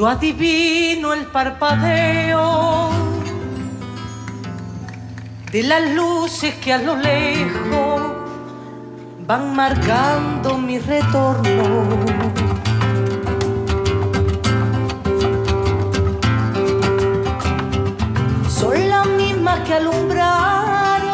Yo adivino el parpadeo de las luces que a lo lejos van marcando mi retorno. Son las mismas que alumbraron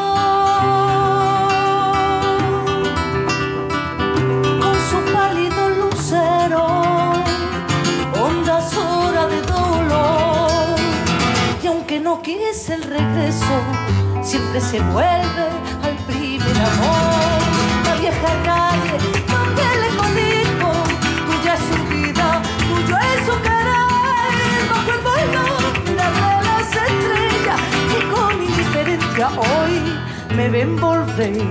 con su pálido lucero hondas horas de dolor. Y aunque no quise el regreso, siempre se vuelve al primer amor. La vieja calle donde lejos dijo, tuya es su vida, tuyo es su querer. Bajo el vuelo de las estrellas que con indiferencia hoy me ven volver.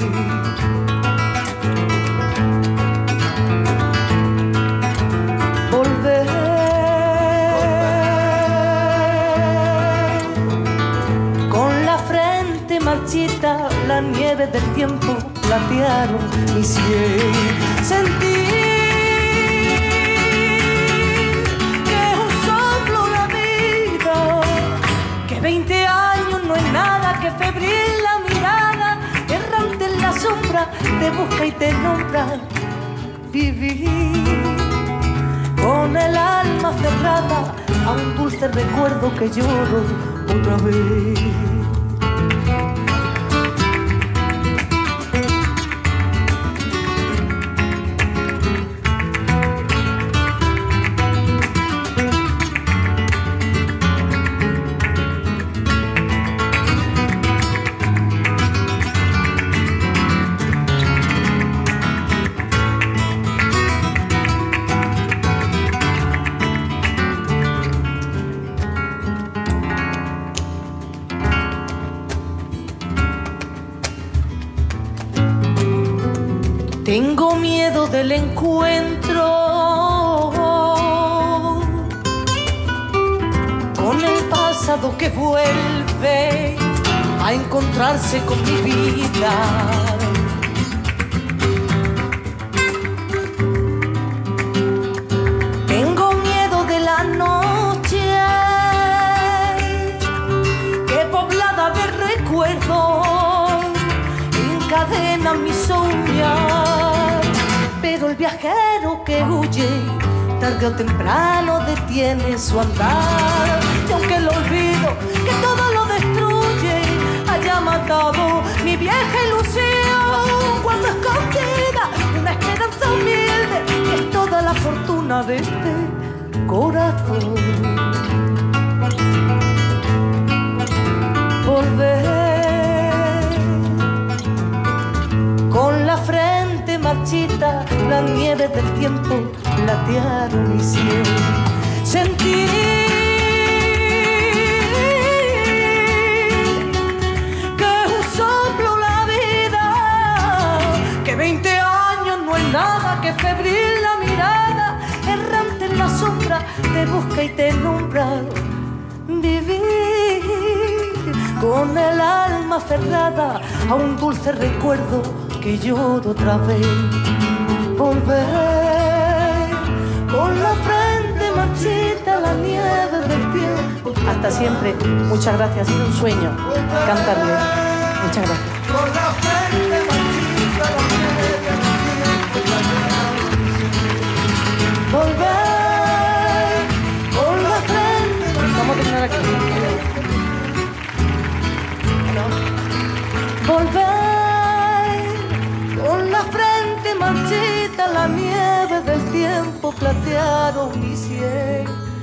Marchita, la nieve del tiempo platearon mi sien. Sentí que es un soplo la vida, que 20 años no es nada, que febril la mirada, errante en la sombra, te busca y te nombra. Vivir con el alma cerrada a un dulce recuerdo que lloro otra vez. Tengo miedo del encuentro con el pasado que vuelve a encontrarse con mi vida. Tengo miedo de la noche que poblada de recuerdos encadena mis uñas. Pero el viajero que huye, tarde o temprano detiene su andar. Y aunque el olvido que todo lo destruye haya matado mi vieja ilusión, cuando escondida una esperanza humilde que es toda la fortuna de este corazón. Volver con la frente marchita, las nieves del tiempo platearon mi sien. Sentí que es un soplo la vida, que 20 años no es nada, que febril la mirada, errante en la sombra, te busca y te nombra. Vivir con el alma cerrada a un dulce recuerdo que lloro otra vez. Volver con la frente marchita, la nieve del tiempo. Hasta siempre. Muchas gracias. Ha sido un sueño cantarle. Muchas gracias. Con la frente marchita, la nieve del tiempo. Volver con la frente. Vamos a terminar aquí. Volver con la frente marchita, la nieve del tiempo platearon mi sien.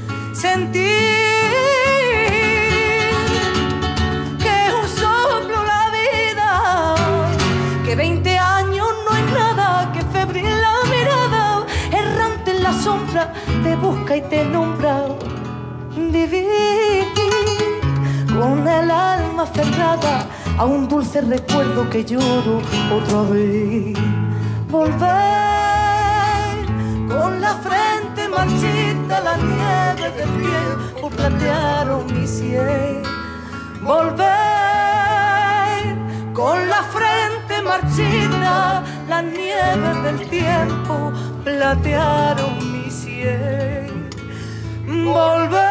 Sentir que es un soplo la vida, que 20 años no es nada, que febril la mirada, errante en la sombra, te busca y te nombra. Vivir con el alma aferrada a un dulce recuerdo que lloro otra vez. Volver con la frente marchita, la nieve del tiempo platearon mi sien. Volver con la frente marchita, la nieve del tiempo platearon mi sien. volver.